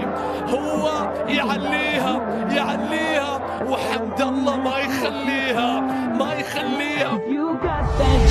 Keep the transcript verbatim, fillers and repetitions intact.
هو يعليها يعليها، وحمد الله ما يخليها ما يخليها.